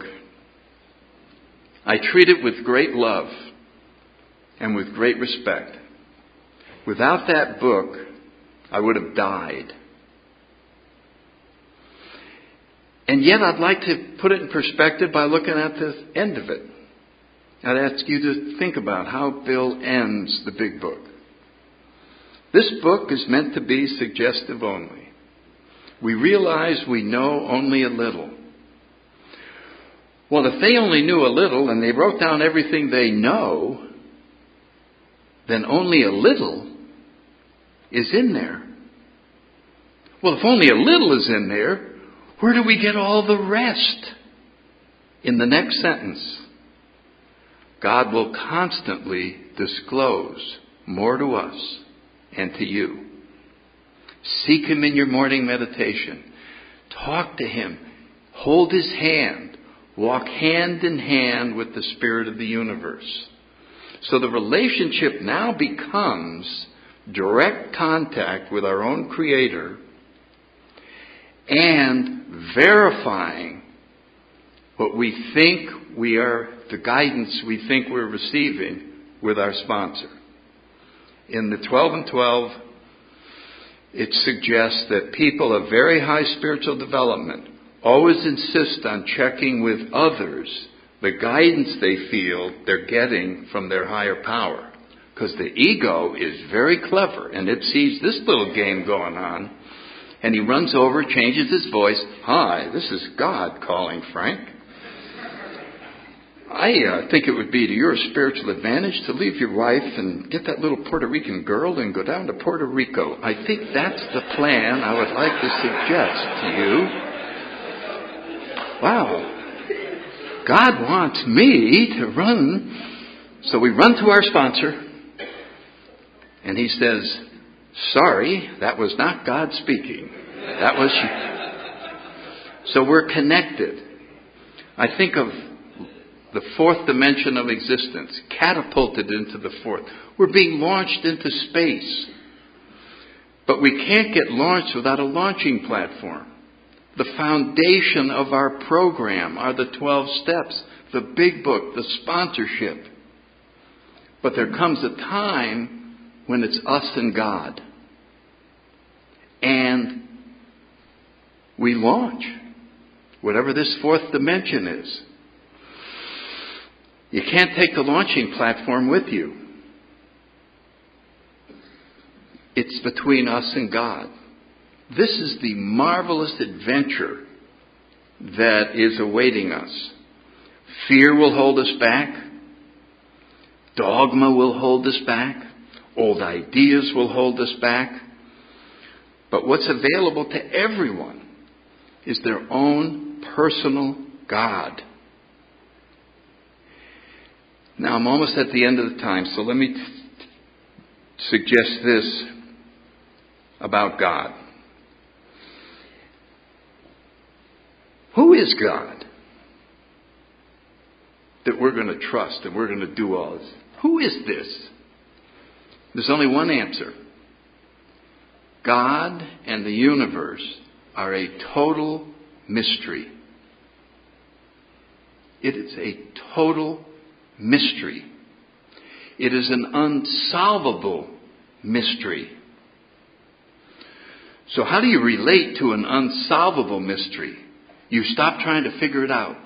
I treat it with great love and with great respect. Without that book, I would have died. And yet I'd like to put it in perspective by looking at the end of it. I'd ask you to think about how Bill ends the big book. This book is meant to be suggestive only. We realize we know only a little. Well, if they only knew a little and they wrote down everything they know, then only a little is in there. Well, if only a little is in there, where do we get all the rest? In the next sentence, God will constantly disclose more to us and to you. Seek Him in your morning meditation. Talk to Him. Hold His hand. Walk hand in hand with the Spirit of the universe. So the relationship now becomes direct contact with our own Creator and verifying what we think we are, the guidance we think we're receiving with our sponsor. In the 12 and 12, it suggests that people of very high spiritual development always insist on checking with others the guidance they feel they're getting from their higher power. Because the ego is very clever, and it sees this little game going on, and he runs over, changes his voice. Hi, this is God calling, Frank. I think it would be to your spiritual advantage to leave your wife and get that little Puerto Rican girl and go down to Puerto Rico. I think that's the plan I would like to suggest to you. Wow. God wants me to run. So we run to our sponsor. And he says, sorry, that was not God speaking. That was you. So we're connected. I think of the fourth dimension of existence, catapulted into the fourth. We're being launched into space. But we can't get launched without a launching platform. The foundation of our program are the 12 steps. the big book, the sponsorship. But there comes a time when it's us and God. And we launch, whatever this fourth dimension is. You can't take the launching platform with you. It's between us and God. This is the marvelous adventure that is awaiting us. Fear will hold us back. Dogma will hold us back. Old ideas will hold us back. But what's available to everyone is their own personal God. Now, I'm almost at the end of the time, so let me suggest this about God. Who is God that we're going to trust and we're going to do all this? Who is this? There's only one answer. God and the universe are a total mystery. It is a total mystery. It is an unsolvable mystery. So how do you relate to an unsolvable mystery? You stop trying to figure it out.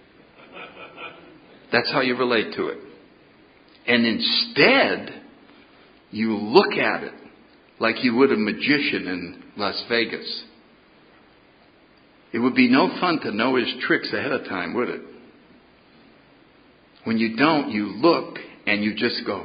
That's how you relate to it. And instead, you look at it like you would a magician in Las Vegas. It would be no fun to know his tricks ahead of time, would it? When you don't, you look and you just go.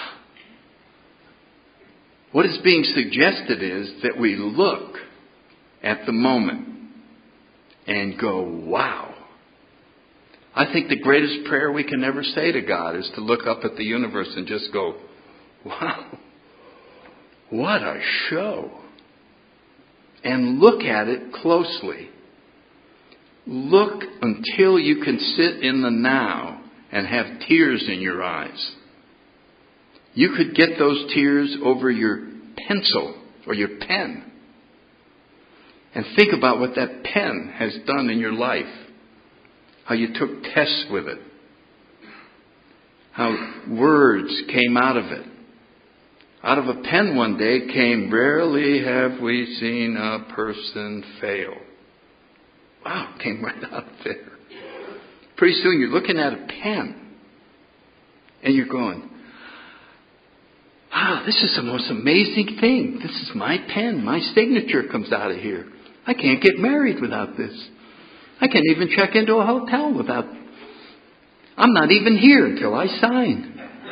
What is being suggested is that we look at the moment and go, wow. I think the greatest prayer we can ever say to God is to look up at the universe and just go, wow, what a show. And look at it closely. Look until you can sit in the now and have tears in your eyes. You could get those tears over your pencil or your pen. And think about what that pen has done in your life. How you took tests with it. How words came out of it. Out of a pen one day came, rarely have we seen a person fail. Wow, it came right out of there. Pretty soon you're looking at a pen. And you're going, wow, this is the most amazing thing. This is my pen. My signature comes out of here. I can't get married without this. I can't even check into a hotel without. I'm not even here until I sign.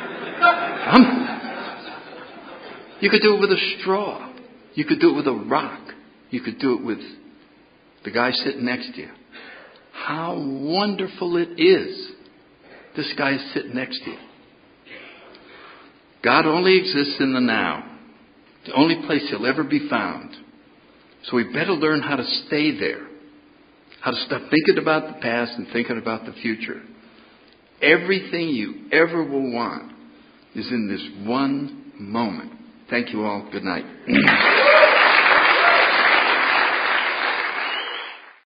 You could do it with a straw. You could do it with a rock. You could do it with the guy sitting next to you. How wonderful it is. This guy is sitting next to you. God only exists in the now. The only place he'll ever be found. So we better learn how to stay there. How to stop thinking about the past and thinking about the future. Everything you ever will want is in this one moment. Thank you all. Good night.